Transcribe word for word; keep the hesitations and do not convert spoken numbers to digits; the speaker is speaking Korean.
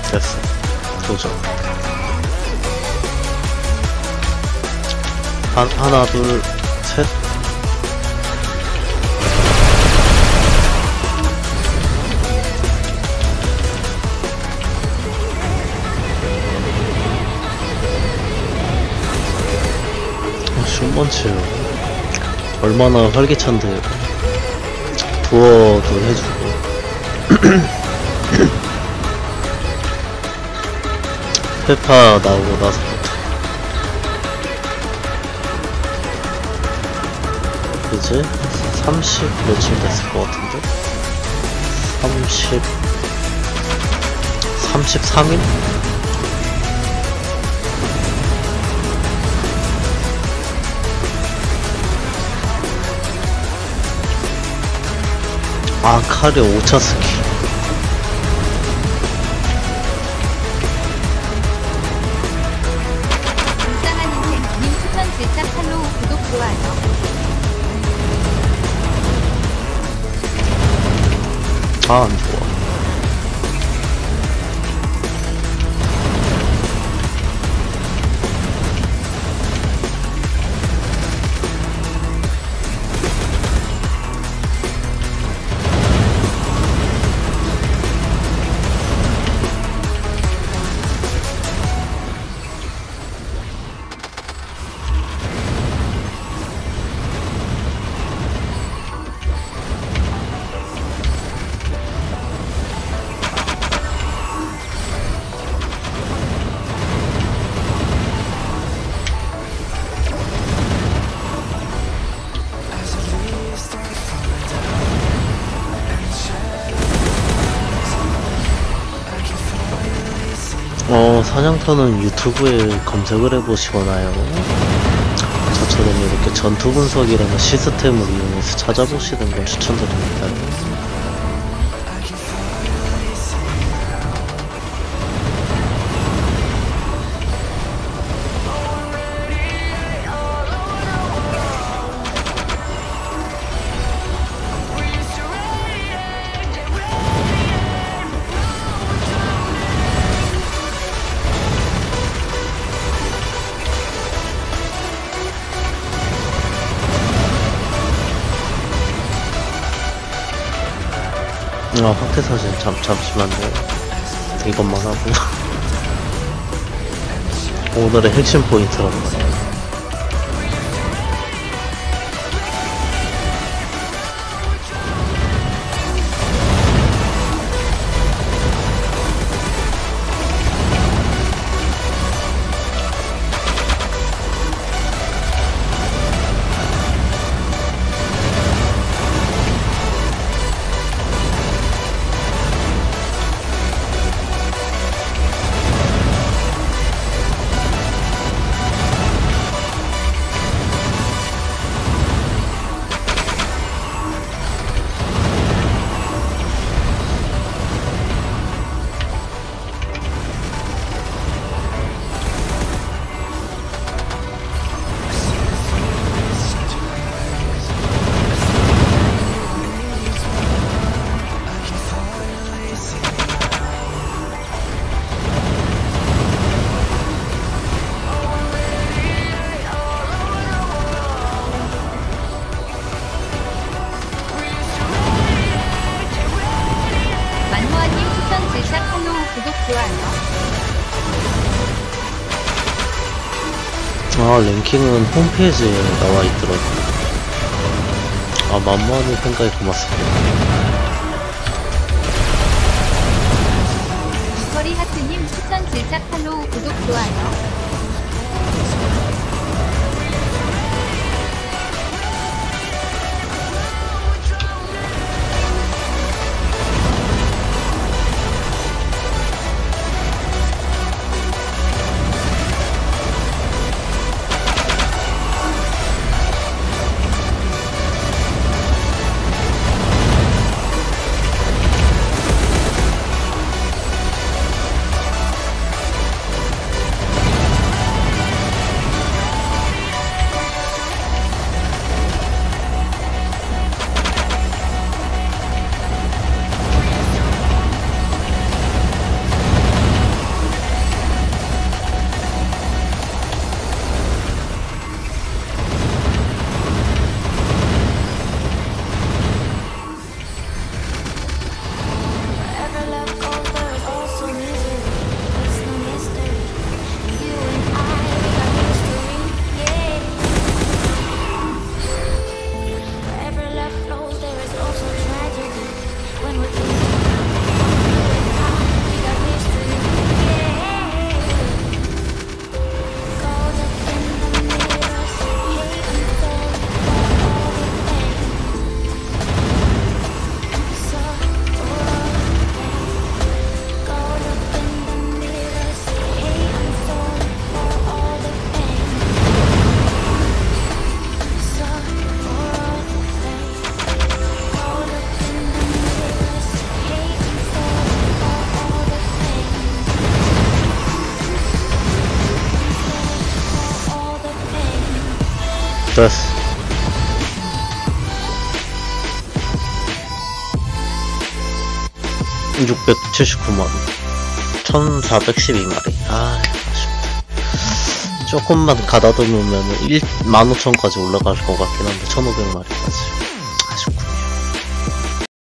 됐어. 도전. 한, 하나, 둘, 셋. 어, shum번치. 얼마나 활기찬데. 부어도 해주고. 페파 나오고 나서부터 이제 삼십 며칠 됐을 것 같은데 삼십 삼십삼 일? 아카리 오 차 스키. 질짝 팔로우 구독 좋아요. 아, 안 좋아. 어, 사냥터는 유튜브에 검색을 해보시거나요. 저처럼 이렇게 전투 분석이라는 시스템을 이용해서 찾아보시는 걸 추천드립니다. 아, 확대사진 잠, 잠시만요. 이것만 하고 오늘의 핵심 포인트란 말이야. 아, 랭킹은 홈페이지에 나와 있더라고요. 아, 만만히 생각이 고맙습니다. 거리 하트님 추천 질짝 팔로우 구독 좋아요. 됐어. 육백칠십구만. 천사백십이 마리. 아, 아쉽다. 조금만 가다듬으면 만 오천까지 올라갈 것 같긴 한데, 천오백 마리까지.